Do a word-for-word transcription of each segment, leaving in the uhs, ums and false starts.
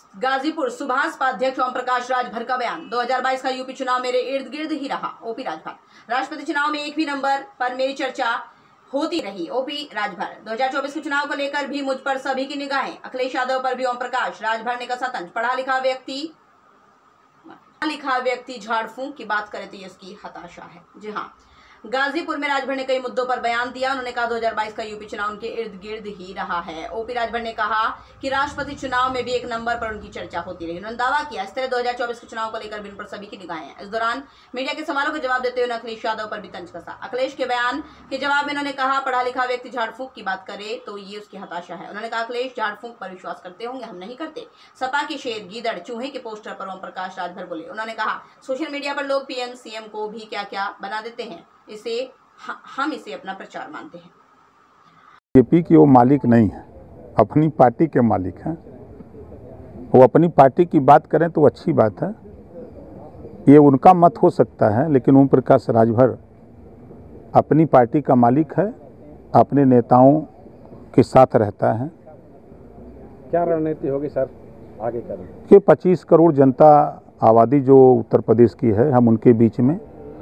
गाजीपुर सुभाष पाध्यक्ष ओम प्रकाश राजभर का बयान। दो हज़ार बाईस का यूपी चुनाव मेरे इर्द गिर्द ही रहा। ओपी राजभर। राष्ट्रपति चुनाव में एक भी नंबर पर मेरी चर्चा होती रही। ओपी राजभर। दो हज़ार चौबीस के चुनाव को लेकर भी मुझ पर सभी की निगाहें। अखिलेश यादव पर भी ओम प्रकाश राजभर ने कसा तंज। पढ़ा लिखा व्यक्ति पढ़ा लिखा व्यक्ति झाड़ फूंक की बात करे तो ये उसकी हताशा है। जी हाँ, गाजीपुर में राजभर ने कई मुद्दों पर बयान दिया। उन्होंने कहा दो हज़ार बाईस का यूपी चुनाव उनके इर्द गिर्द ही रहा है। ओपी राजभर ने कहा कि राष्ट्रपति चुनाव में भी एक नंबर पर उनकी चर्चा होती रही। उन्होंने दावा किया इस तरह दो हज़ार चौबीस के चुनाव को लेकर भी उन पर सभी की निगाहें हैं। इस दौरान मीडिया के सवालों का जवाब देते हुए अखिलेश यादव पर भी तंज कसा। अखिलेश के बयान के जवाब में उन्होंने कहा पढ़ा लिखा व्यक्ति झाड़ फूंक की बात करे तो ये उसकी हताशा है। उन्होंने कहा अखिलेश झाड़ फूंक पर विश्वास करते होंगे, हम नहीं करते। सपा के शेर गीदड़ चूहे के पोस्टर पर ओम प्रकाश राजभर बोले। उन्होंने कहा सोशल मीडिया पर लोग पीएम सीएम को भी क्या क्या बना देते हैं, इसे हम इसे अपना प्रचार मानते हैं। बीजेपी की वो मालिक नहीं है, अपनी पार्टी के मालिक हैं। वो अपनी पार्टी की बात करें तो अच्छी बात है, ये उनका मत हो सकता है, लेकिन ओम प्रकाश राजभर अपनी पार्टी का मालिक है, अपने नेताओं के साथ रहता है। क्या रणनीति होगी सर आगे करें? ये पच्चीस करोड़ जनता आबादी जो उत्तर प्रदेश की है, हम उनके बीच में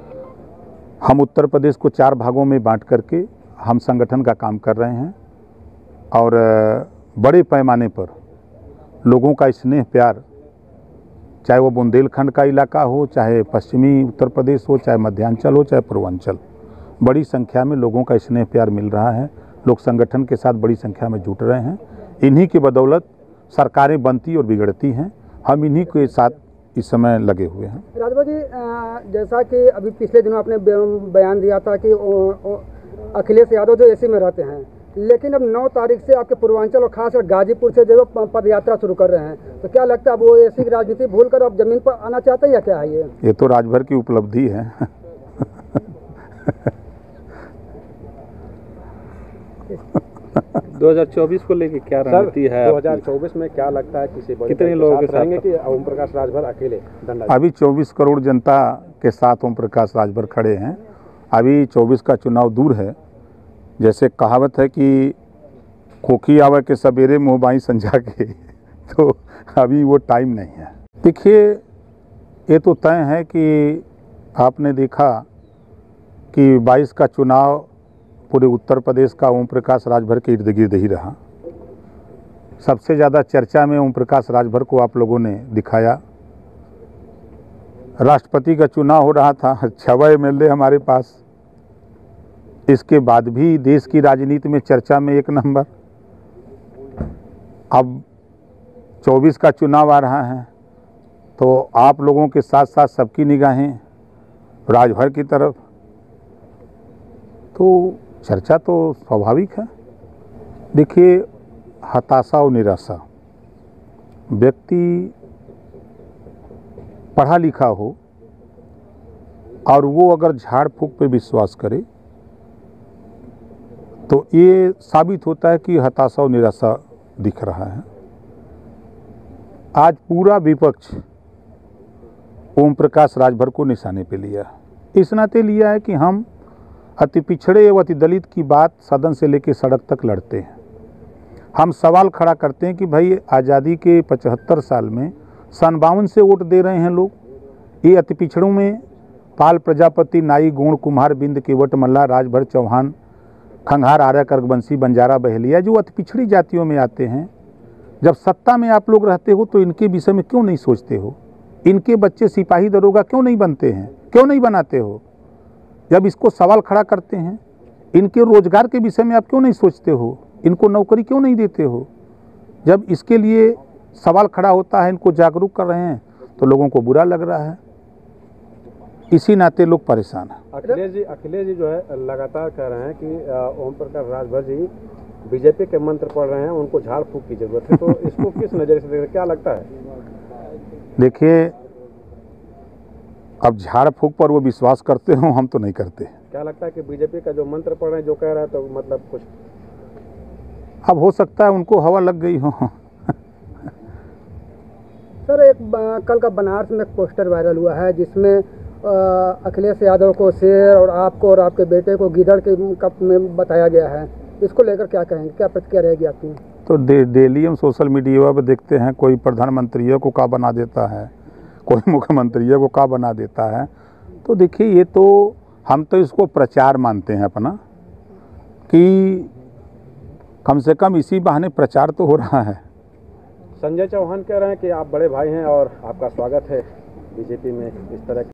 हम उत्तर प्रदेश को चार भागों में बांट करके हम संगठन का काम कर रहे हैं और बड़े पैमाने पर लोगों का स्नेह प्यार, चाहे वो बुंदेलखंड का इलाका हो, चाहे पश्चिमी उत्तर प्रदेश हो, चाहे मध्यांचल हो, चाहे पूर्वांचल, बड़ी संख्या में लोगों का स्नेह प्यार मिल रहा है। लोग संगठन के साथ बड़ी संख्या में जुट रहे हैं। इन्हीं की बदौलत सरकारें बनती और बिगड़ती हैं। हम इन्हीं के साथ इस समय लगे हुए हैं। राजभर जी, जैसा कि अभी पिछले दिनों आपने बयान दिया था कि अखिलेश यादव जो एसी में रहते हैं, लेकिन अब नौ तारीख से आपके पूर्वांचल और खासकर गाजीपुर से जो पद यात्रा शुरू कर रहे हैं, तो क्या लगता है वो एसी की राजनीति भूलकर अब जमीन पर आना चाहते हैं या क्या है ये? ये तो राजभर की उपलब्धि है। दो हज़ार चौबीस को लेके क्या रणनीति है? दो हज़ार चौबीस में क्या लगता है किसी कितने लोगों के साथ रहेंगे कि ओम प्रकाश राजभर अकेले? अभी चौबीस करोड़ जनता के साथ ओम प्रकाश राजभर खड़े हैं। अभी चौबीस का चुनाव दूर है। जैसे कहावत है कि खोखी आवे के सवेरे मुँह बाई संझा के, तो अभी वो टाइम नहीं है। देखिए, ये तो तय है कि आपने देखा कि बाईस का चुनाव पूरे उत्तर प्रदेश का ओम प्रकाश राजभर के इर्द गिर्द ही रहा। सबसे ज़्यादा चर्चा में ओम प्रकाश राजभर को आप लोगों ने दिखाया। राष्ट्रपति का चुनाव हो रहा था, छह एम एल ए हमारे पास। इसके बाद भी देश की राजनीति में चर्चा में एक नंबर। अब चौबीस का चुनाव आ रहा है तो आप लोगों के साथ साथ सबकी निगाहें राजभर की तरफ, तो चर्चा तो स्वाभाविक है। देखिए, हताशा और निराशा, व्यक्ति पढ़ा लिखा हो और वो अगर झाड़ फूंक पे विश्वास करे तो ये साबित होता है कि हताशा और निराशा दिख रहा है। आज पूरा विपक्ष ओम प्रकाश राजभर को निशाने पे लिया। इस नाते लिया है कि हम अति पिछड़े एवं अति दलित की बात सदन से लेकर सड़क तक लड़ते हैं। हम सवाल खड़ा करते हैं कि भाई आज़ादी के पचहत्तर साल में सन बावन से वोट दे रहे हैं लोग। ये अति पिछड़ों में पाल, प्रजापति, नाई, गोंड, कुम्हार, बिंद, केवट, मल्ला, राजभर, चौहान, खंघार, आर्य, कर्कवंशी, बंजारा, बहेलिया, जो अति पिछड़ी जातियों में आते हैं। जब सत्ता में आप लोग रहते हो तो इनके विषय में क्यों नहीं सोचते हो? इनके बच्चे सिपाही दरोगा क्यों नहीं बनते हैं, क्यों नहीं बनाते हो? जब इसको सवाल खड़ा करते हैं, इनके रोजगार के विषय में आप क्यों नहीं सोचते हो? इनको नौकरी क्यों नहीं देते हो? जब इसके लिए सवाल खड़ा होता है, इनको जागरूक कर रहे हैं, तो लोगों को बुरा लग रहा है। इसी नाते लोग परेशान हैं। अखिलेश जी अखिलेश जी जो है लगातार कह रहे हैं कि ओम प्रकाश राजभर जी बीजेपी के मंत्र पढ़ रहे हैं, उनको झाड़ फूंक की जरूरत है, तो इसको किस नज़र से देखें, क्या लगता है? देखिए, अब झाड़ फूंक पर वो विश्वास करते हो, हम तो नहीं करते। क्या लगता है कि बीजेपी का जो मंत्र पढ़ रहे हैं, जो कह रहा है, तो मतलब कुछ अब हो सकता है उनको हवा लग गई हो। सर, एक कल का बनारस में एक पोस्टर वायरल हुआ है जिसमें अखिलेश यादव को शेर और आपको और आपके बेटे को गीदड़ के कप में बताया गया है। इसको लेकर क्या कहेंगे, क्या प्रतिक्रिया रहेगी आपकी? तो डे, डेली हम सोशल मीडिया पर देखते हैं, कोई प्रधानमंत्री को का बना देता है, कोई मुख्यमंत्री को का बना देता है। तो देखिए, ये तो हम तो इसको प्रचार मानते हैं अपना, कि कम से कम इसी बहाने प्रचार तो हो रहा है। संजय चौहान कह रहे हैं कि आप बड़े भाई हैं और आपका स्वागत है बीजेपी में, इस तरह